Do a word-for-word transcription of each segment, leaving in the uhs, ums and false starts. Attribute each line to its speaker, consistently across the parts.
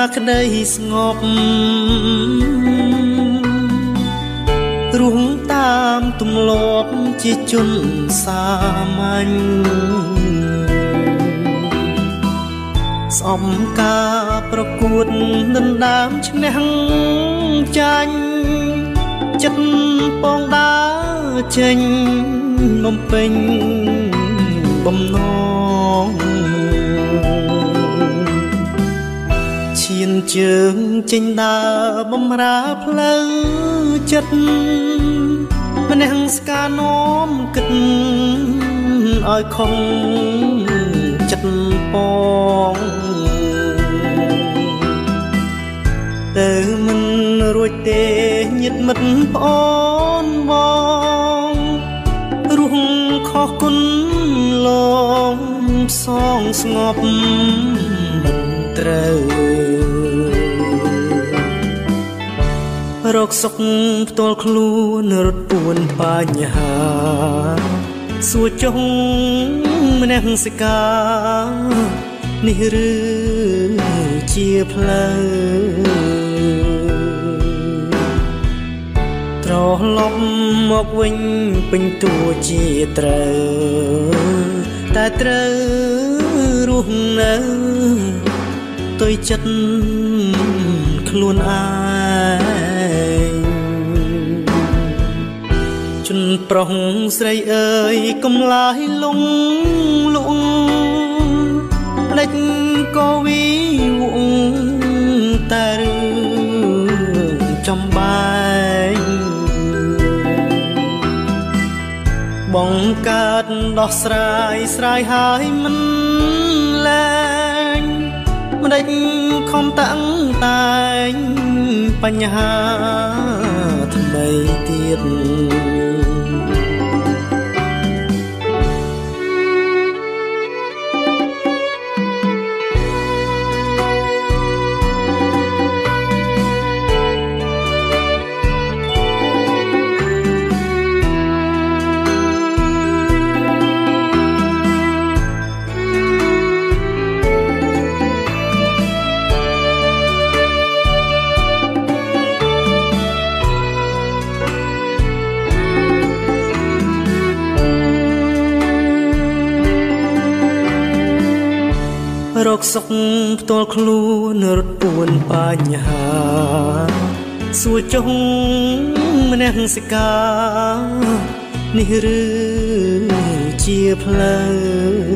Speaker 1: ក្តីស្ងប់រស់តាមទម្លាប់ជាជនសាមញ្ញស្អំការប្រកួតដណ្ដើមឈ្នះចាញ់ចិត្តពងដើរចេញបំពេញបំណងឈានជើងចេញដើរបំរើផ្លូវចិត្តម្នាក់ស្កានោមគិតឲ្យខំចិត្តពងទៅមិនរួចទេញាតិមិត្តប្អូនបងរស់ខុសគុណលងសងស្ងប់មិនត្រូវរកសុខផ្ទាល់ខ្លួនរត់ពួនបញ្ហាសួរចុងម្នាក់សិកានេះឬជាផ្លូវត្រឡប់មកវិញពេញតួជាត្រូវតែត្រូវរស់នៅទុយចិត្តខ្លួនឯងជនប្រុសស្រីអើយកំឡាយលងលងផ្លេចក៏វីវងតែរឿងចំបែងបងកើតដោះស្រាយស្រាយហើយមិនលែងម្ដេចខំតាំងតែងបញ្ហាថ្មីទៀតរកសុខផ្ទាល់ខ្លួនរត់ពួនបញ្ហាសួរចុងម្នាក់សិកានេះឬជាផ្លូវ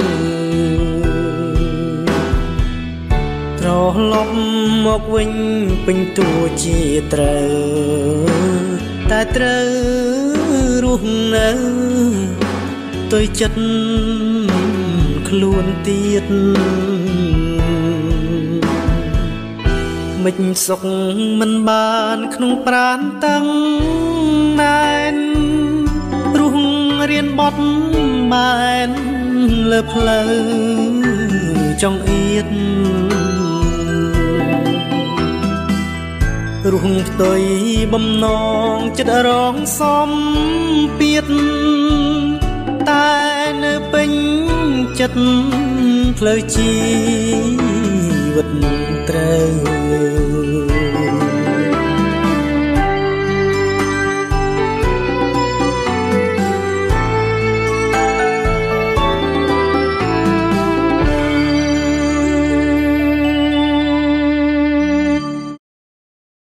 Speaker 1: ត្រឡប់មកវិញពេញតួជាត្រូវតែត្រូវរស់នៅទុយចិត្តខ្លួនទៀតមិនសុខមិនបានក្នុងប្រាណតាំងណែនរស់រៀនបត់បែនលើផ្លូវចង្អៀតរស់ផ្ទុយបំណងចិត្តរងសំពៀតតែនៅពេញចិត្តផ្លូវជីវិតត្រូវ